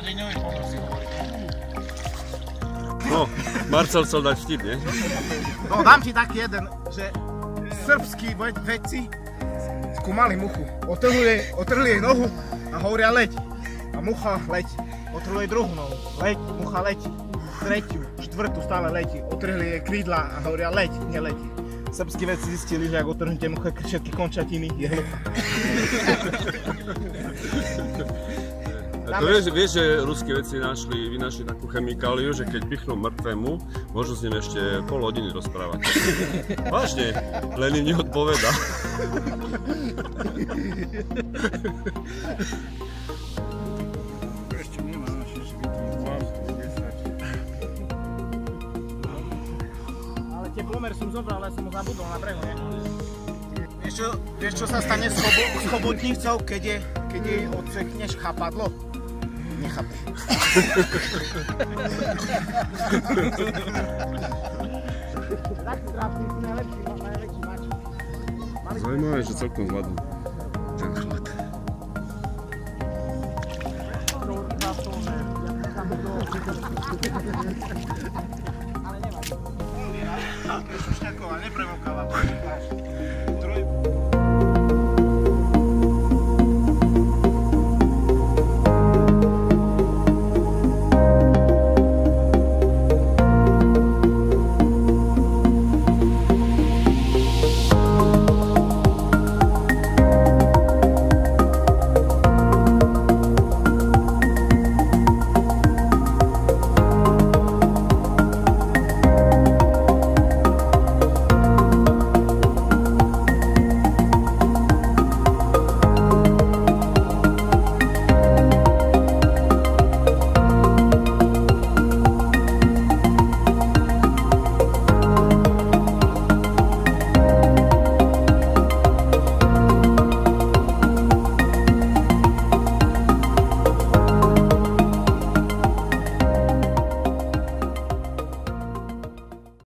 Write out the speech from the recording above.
Deňový ponor si hovorí. No, Marcel chcel dať vtip, nie? No, dám ti taký jeden, že srbskí vedci skúmali muchu. Otrhli jej nohu a hovoria leď. A mucha letí. Otrhli jej druhú nohu. Leď, mucha letí. Tretiu, štvrtú stále letí. Otrhli jej krídla a hovoria leď, neletí. Srbskí vedci zistili, že ak otrhnete muche všetky končatiny, je hluchá. A to vieš, že ruské vedci vynašli takú chemikáliu, že keď pichnú mŕtvemu, môžu s ním ešte pol hodiny rozprávať. Vážne, len im neodpovedá. Ešte nemá naši švitný. Ale teplomer som zobral, ale som ho zabudol na brehu, ne? Vieš, čo sa stane s chobotnicou, keď jej odsekneš chápadlo? Nechápeš. Taký trápny si najväčší mač. Zaujímavé, že celkom zvládol ten chlad. Ale nevadí. Šušňaková, neprevokala.